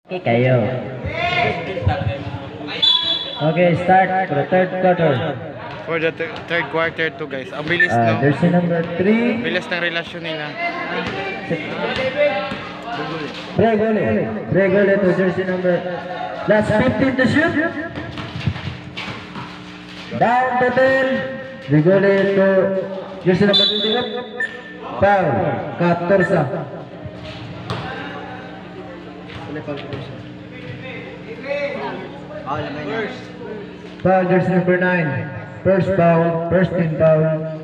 Okay, kayo. Okay, start for the third quarter. For the third quarter to guys. Ang bilis no? Jersey number 3. Bilis ng relasyon nila. Bregole to jersey number. Last 15 to shoot. Down to 10. Bregole to jersey number 20. Foul. 14. Foul jersey number 9. First foul, first team foul.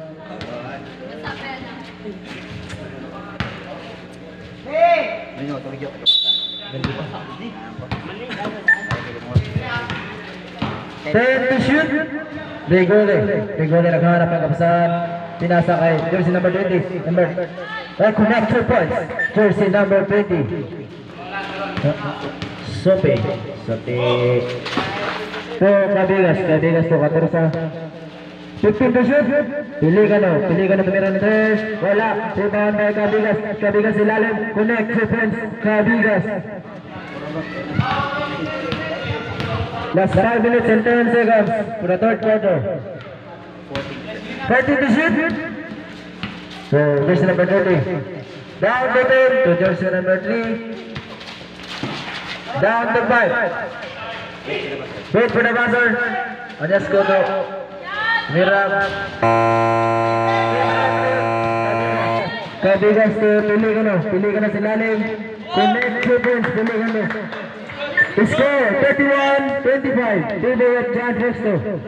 Ten to shoot. Bregole naghahanap ng kapasahan. Pinasa kay jersey number 20. Connect 2 points. Jersey number 20. Sope to Cabigas to 14. 15 to shoot. Pili ka na tumira ng 3. Wala. Rebound by Cabigas ilalim. Connect 2 points. Cabigas. Last 5 minutes and 10 seconds for the third quarter. 14 to shoot. So jersey number 30. Down to 10 to jersey number 3. Down to 5. Wait for the buzzer. Just go to Mirab. Cabigas to pili ka na silalim. Connect 2 points, pili ka na. Score 31-25. Favor of John Festo.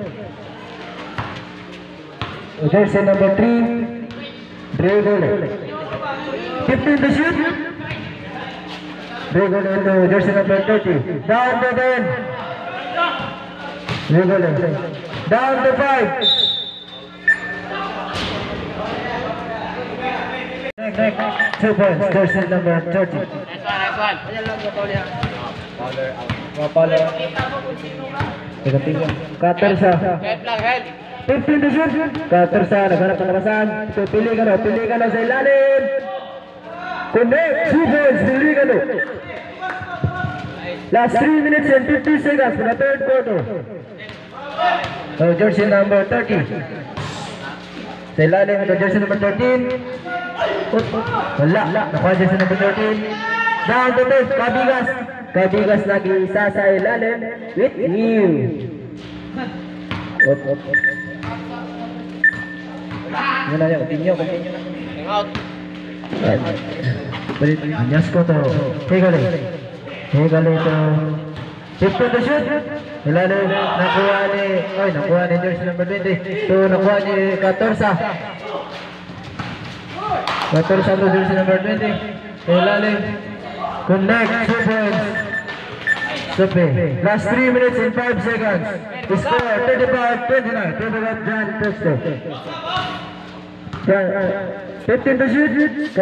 Jersey number 3. Bregole. 15 to shoot. Bregole into jersey number 30. Down to 10. Bregole. Down to 5. Next 2 points. Jersey number 30. Next one. Wapala. Cutter sa. Head. 15 to shoot. Cutter sa. Naghanap ng labasan. Pili ka na sa ilalim. Connect 2 points. Pili ka na. Last 3 minutes and 50 seconds for the third quarter. Jersey number 30. Sa ilalim ito jersey number 13. Wala. Nakuha jersey number 13. Down to 10. Cabigas lagi isa sa ilalim with you. Continue na. Anyas ko to. Hegale to 15 to shoot. Ilalim nakuha ni jersey number 20. So nakuha ni 14. 14 to jersey number 20. Ilalim connect 2 points. Sope. Last 3 minutes and 5 seconds. Score 35-29. Favor of John Festo. 15 to shoot.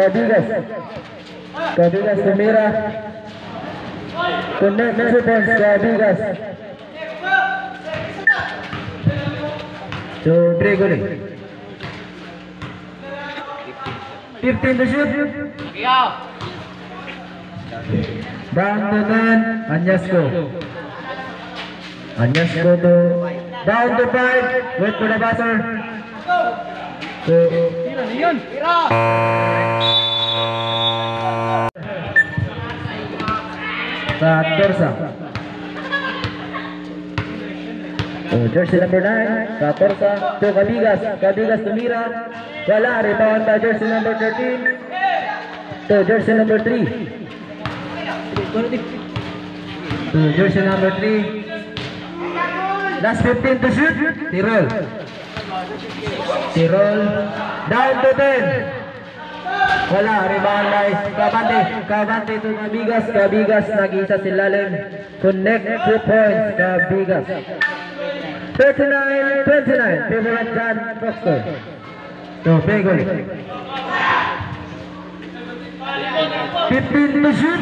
Cabigas tumira. Connect 2 points. Cabigas. So Bregole. 15 to shoot. Down to 10. Anyasco to down to 5. Wait for the buzzer. Catorsa. Jersey number 9. Catorsa to Cabigas tumira. Wala. Rebound by jersey number 13 to jersey number 3. Jersey number 3. Last 15 to shoot. Tirol. Down to 10. Wala. Rebound by Cavante to Cabigas nag-isa silalim. Connect 2 points. Cabigas. 39-29. Favor of John Festo. So Bregole. 15 to shoot.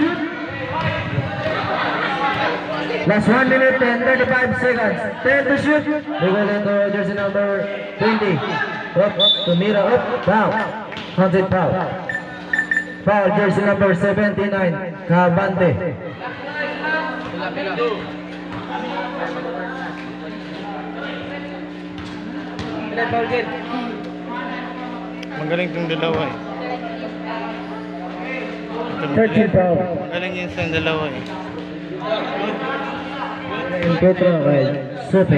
Last 1 minute and 35 seconds. 10 to shoot. Bregole to jersey number 20. Up to Mira. Foul. 100 foul. Foul jersey number 79. Cavante. Magaling itong dalawa eh. 13 foul. Magaling yun sa dalawa eh. Petro kay Sope.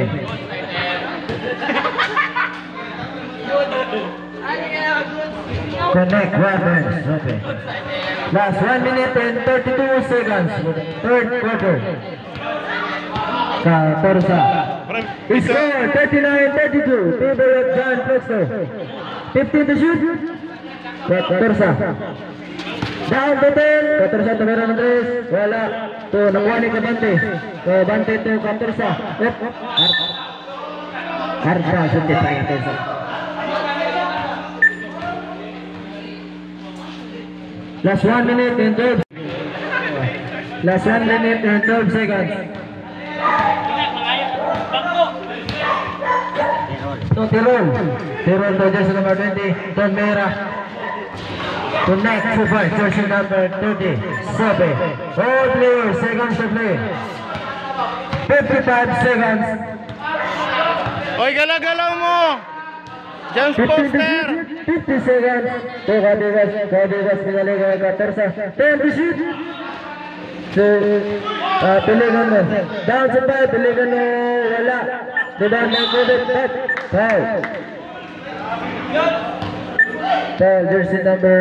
Connect Roberts. Sope. Last 1 minute and 32 seconds. Third quarter. Torsa. Score 39-32. Favor of John Plexo. 15 to shoot. Torsa. Down to 10. Torsa to meron ng 3. Wala. To nakuha ni Kabante. Kabante to Torsa. Arsa. Suntit tayo Torsa. Last 1 minute and 12. Last 1 minute and 12 seconds. To Tirol to jersey number 20, Don Mera. To next super, jersey number 30, Sobe. All players, seconds to play. 55 seconds. Oy, galaw-galaw mo! James Poster! 50 seconds. To Kadigas, pinaligaw ka Tersa. 10 to shoot. Piligan mo. Down to 5, piligan mo. Wala. Diba may COVID back. Foul. Foul, jersey number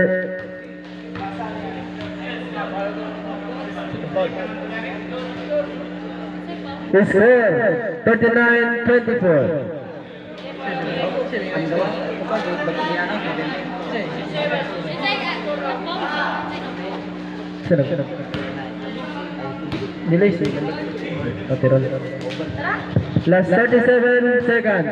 score 39-24. Sarap. Delay sih. Last 37 seconds.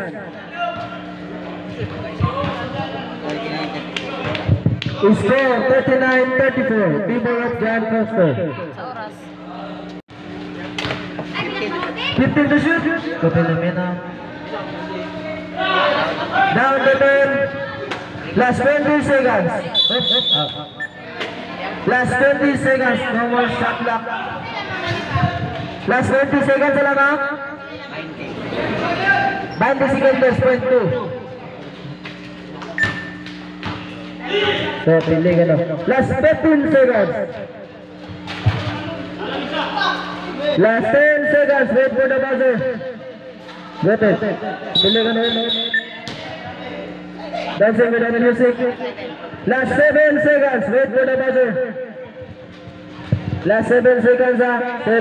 Score 39-34. People of John Costa. 15 to shoot. Kopilomena. Down to 10. Last 20 seconds. Last 20 seconds. No more shot clock. Last 20 seconds lang ha. 20 seconds, point 2. So, pili ka na. Last 15 seconds. Last 10 seconds. Wait for the buzzer. Got it. Pili ka na. Dancing with the music. Last 7 seconds. Wait for the buzzer. Last 7 seconds ha.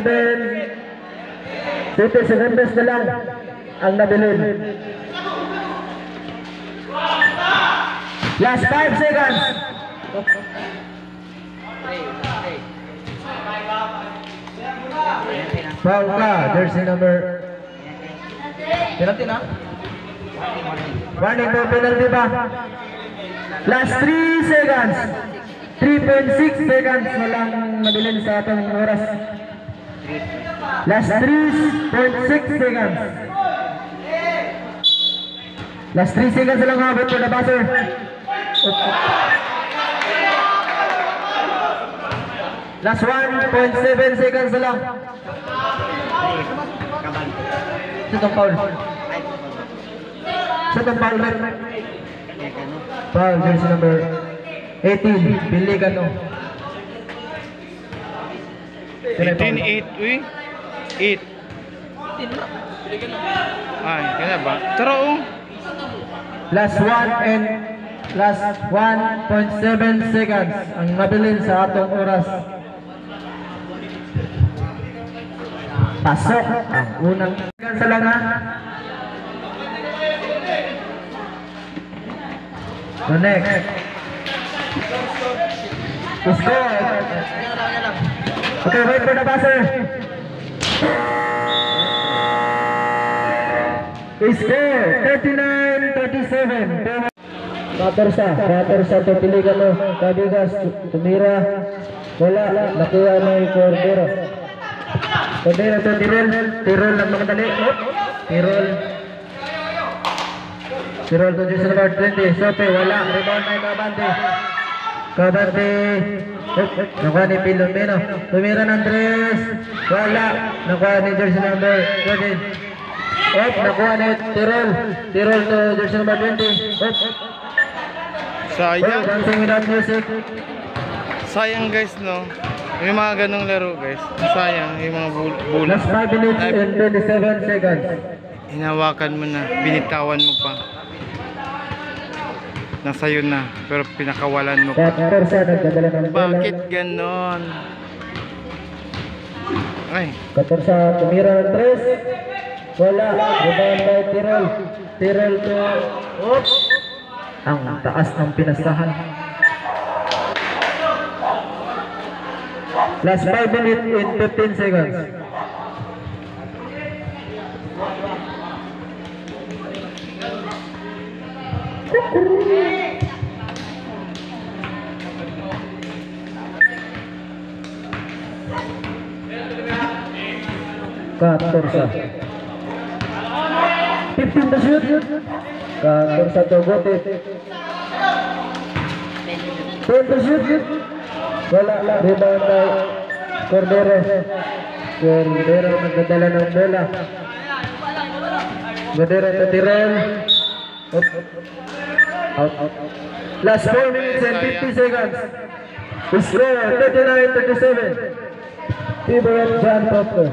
7 seconds na lang ang nabilin. Last 5 seconds. Foul ka, jersey number. Penalty na? Warning po, penalty ba? Last 3 seconds. 3.6 seconds walang nabilin sa atong oras. Last 3.6 seconds. Last 3 seconds lang habit for the buzzer. Last 1.7 seconds lang. Sitong foul. Sitong foul red. Foul jersey number 18, Billy Gano. 18-8, uy. 8. Ay, kaya ba? Tara oh. Last 1.7 seconds ang nabilin sa atong oras. Pasok ang unang sa lang ha. So next. Score. Okay, wait for the buzzer. Score 39-37. Katorsa to piligan mo. Kadigas, tumira. Wala, nakuha na yung Cordero. Cordero to Tirol ng mga dali. Tirol to jersey number 20. Sope, wala. Rebound na yung Kabante. Kabante. Nakuha ni Pilomeno. Tumira ng Andres. Wala. Nakuha ni jersey number 13. Nakuha ni Tirol. Tirol to jersey number 20. Sayang. Dancing without music. Sayang guys, no? Yung mga ganong laro guys. Sayang yung mga bola. Last 5 minutes and 27 seconds. Hinawakan mo na, binitawan mo pa. Nasa'yo na, pero pinakawalan mo pa. Katorsa nagdadala ng bola. Bakit ganon? Ay, Katorsa tumira ng 3. Wala. Rebound by Tirol. Tirol to. Ang taas ng pinasahan. Last 5 minutes in 15 seconds. Katorsa 15 to shoot. Katorsa to Gote 10 to shoot. Wala. Rebound by Cordero. Cordero nagdadala ng bola. Cordero to Tirol. Out. Last 4 minutes and 50 seconds. Score 39-37. Tiburon John Proctor.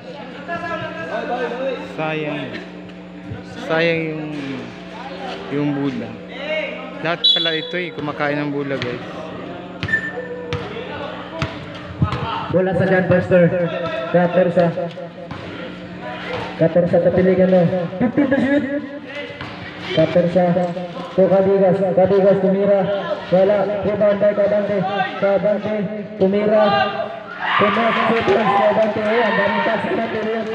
sayang. Sayang yung bula. Lahat pala ito kumakain ng bula guys. Bola sa John Proctor. Katorsa tapiligan mo. 15 to shoot. Katorsa to Cabigas tumira. Wala. Rebound by Cabante. Tumira. Pumas seconds Cabante. Ayan, daming pass Cabante.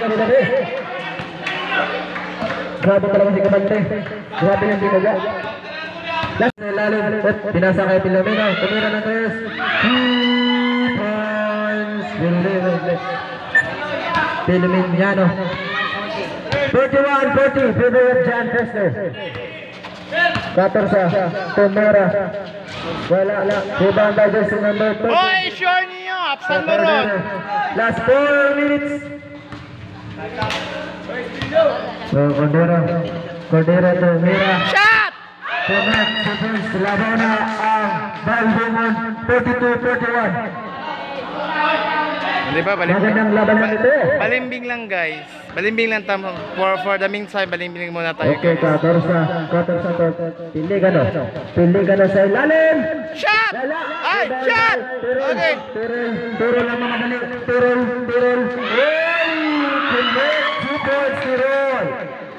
Grabe talaga si Cabante. Grabe yung binaga. Last na ilalim. Pinasa kay Pilomeno. Tumira ng 3 points. Pilomeno. 41-40. Favorite John Presler. Katorsa. Tumira. Wala. Rebound by jersey number 2. Oy, sure niyo! Apsan mo ron! Last 4 minutes. Cordero Tumira. Shot! Connect. Laban na ang Balbumon. 42-41. Di ba? Magandang laban na ito. Balimbing lang guys. Balimbing lang tamo. For the meantime, balimbing muna tayo Okay, guys. Katorsa to. Piligan sa ilalim. Shot! Ay, shot! Okay. Turol lang mga dali. Turol. Hey! Connect. 2 points, Turol.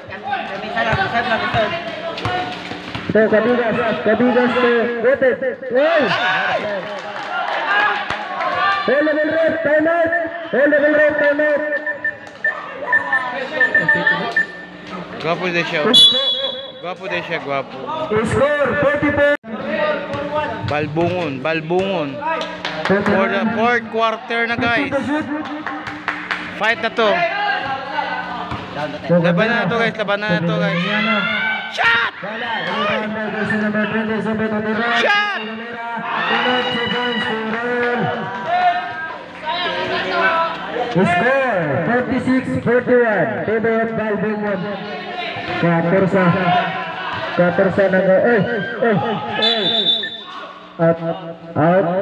Ito, Cabigas to. Gote. Hey! Level red, time out. Gwapo din siya. Gwapo. Score 44. Balbungon. For the fourth quarter na guys. Fight na to. Laban na to guys. Shot! Shot! Score 46-41. Favorite Balbumon. Katorsa na go. Out.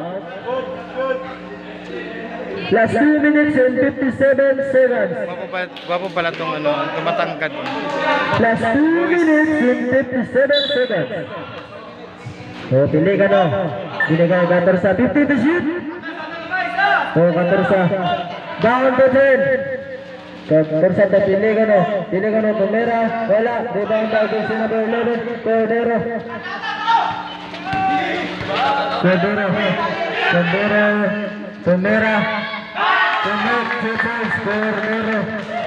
Last 2 minutes and 57 seconds. Gwapo pala tong tumatangkad. Last 2 minutes and 57 seconds. Piligan Katorsa. 50 to shoot. Katorsa. Down to 10. Katorsa to piligan Tumira. Wala. Rebound by jersey number 11. Cordero. Tumira. Cordero.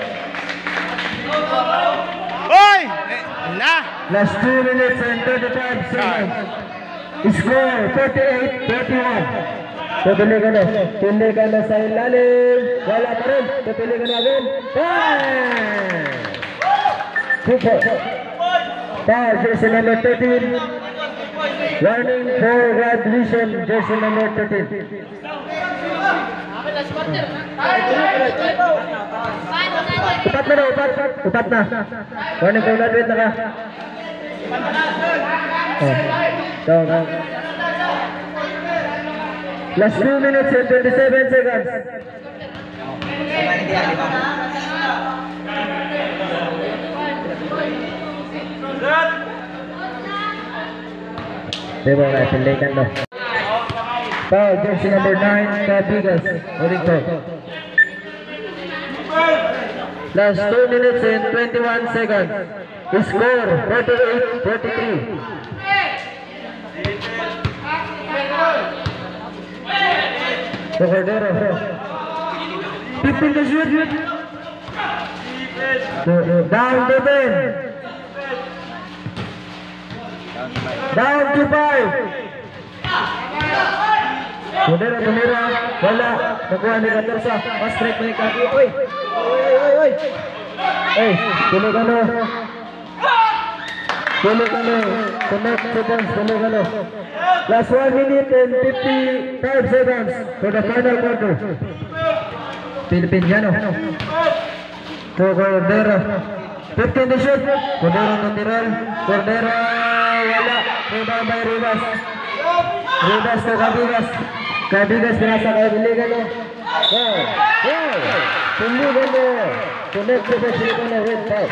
Oy! Na! Last 2 minutes and 35 seconds. Score 48-41. Piligan sa ilalim. Wala pa rin. Piligan natin. Foul jersey number 13. Warning for red vision, jersey number 13. Upat na daw, upat na. Warning for red na ka. Down. Last 2 minutes and 27 seconds. Diba nga, pinlaykan daw. Foul, jersey number 9, Cabigas, holding foul. Last 2 minutes and 21 seconds. Score, 48-43. The Cordero. 15 to shoot. Down to 10. Down to 5. Cordero tumira. Wala. Nakuha ni Catorsa. Strike na yung kaki. Oy. Hey, tuloy ka no. Connect seconds, tuloy ka no. Last 1 minute and 55 seconds for the final quarter. Pilipiniano. To Cordero. 15 to shoot. Cordero natural. Cordero wala. Rebound by Rivas. Rivas to Cabigas. Cabigas pinasa kay Biligano. Biligano. Connect to the Biligano with foul.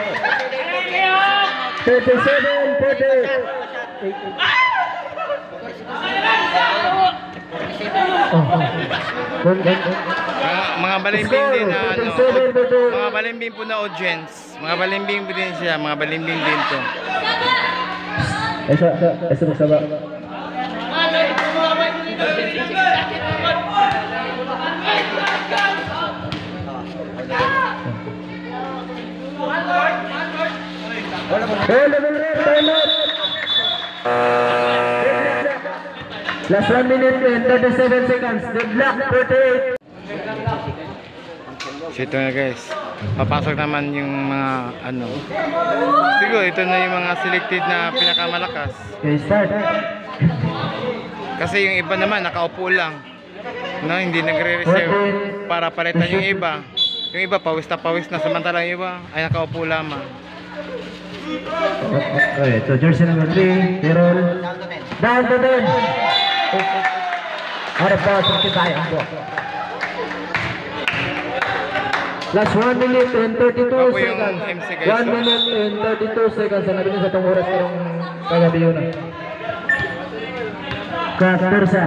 37-40. Mga balimbing din na ano, mga balimbing po na audience. Mga balimbing din siya, mga balimbing din to. Esa magsaba. Last 1 minute and 37 seconds. Deadlock 48. So ito na guys, papasok naman yung mga ano, siguro ito na yung mga selected na pinakamalakas. Okay, start. Kasi yung iba naman nakaupo lang, no, hindi nagre-reserve para palitan yung iba. Yung iba pawis na, samantalang yung iba ay nakaupo lamang. Okay, so jersey number 3, Tirol. Down to 10. Out of bounds, tayo ang ball. Last 1 minute and 32 seconds. 1 minute and 32 seconds. Ang nabinin sa itong oras karong kagabi yun. Catorsa.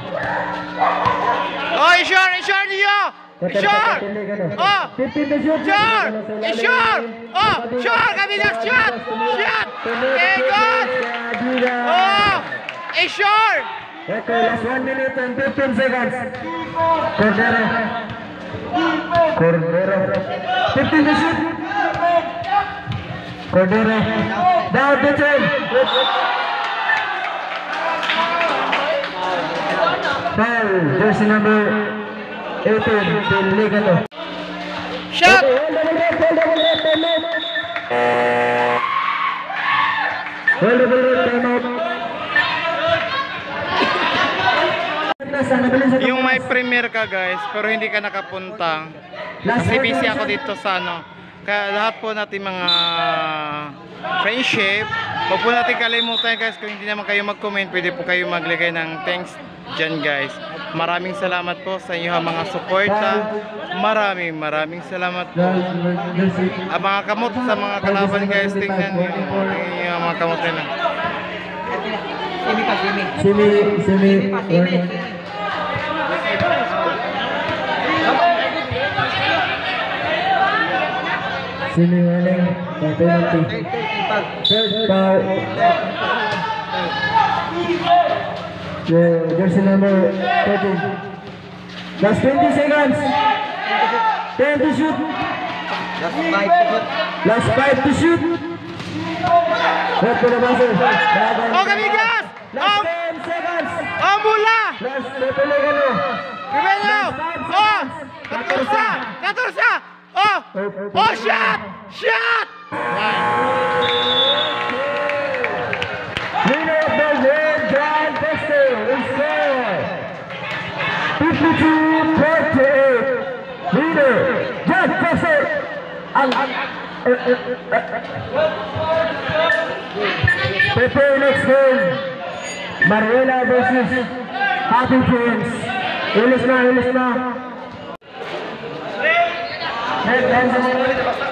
Oh, i-short niyo! I-short! Oh! 15 to shoot. Short! I-short! Oh! Short! Cabigas! Shot! Shot! Egot! Oh! I-short! Okay, last 1 minute and 15 seconds. Cordero. 15 to shoot. Cordero. Down to 10. Foul, jersey number 18, Piligato. Shot! Yung may premiere ka guys, pero hindi ka nakapunta. Kasi busy ako dito sa ano. Kaya lahat po natin mga friendship, huwag po natin kalimutan guys, kung hindi naman kayo mag-comment, pwede po kayo maglagay ng thanks dyan guys. Maraming salamat po sa inyo mga suporta. Maraming salamat po. Mga kamot sa mga kalaban guys, tingnan nyo yung mga kamot nila. Simi. Simi warning, penalty. Third foul. Jersey number 13. Last 20 seconds. 10 to shoot. Last 5 to shoot. Red to the buzzer. Oh, Cabigas! Last 10 seconds. Oh, mula! Last Pepelegano. Riveno! Oh! Catorsa! Oh! Oh, shot! Shot! Winner of the world Ang prepare next game. Mariela versus Happy Friends. Ilis na. Head down sa mga